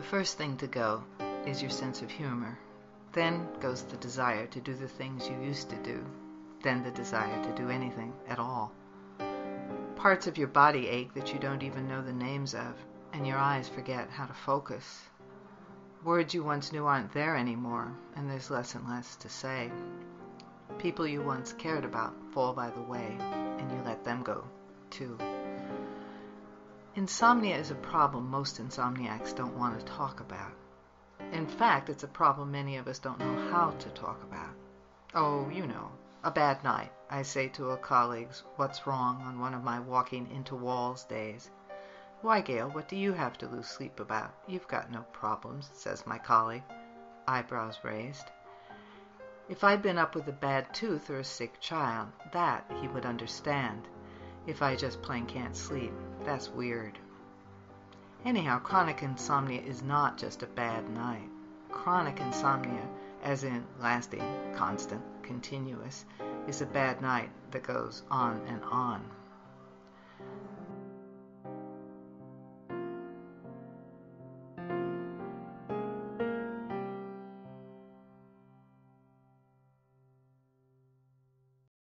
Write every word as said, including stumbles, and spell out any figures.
first thing to go is your sense of humor. Then goes the desire to do the things you used to do. Then the desire to do anything at all. Parts of your body ache that you don't even know the names of, and your eyes forget how to focus. Words you once knew aren't there anymore, and there's less and less to say. People you once cared about fall by the way, and you let them go, too. Insomnia is a problem most insomniacs don't want to talk about. In fact, it's a problem many of us don't know how to talk about. Oh, you know, a bad night, I say to a colleague's what's wrong on one of my walking into walls days. Why, Gail, what do you have to lose sleep about? You've got no problems, says my colleague, eyebrows raised. If I'd been up with a bad tooth or a sick child, that he would understand. If I just plain can't sleep, that's weird. Anyhow, chronic insomnia is not just a bad night. Chronic insomnia, as in lasting, constant, continuous, is a bad night that goes on and on.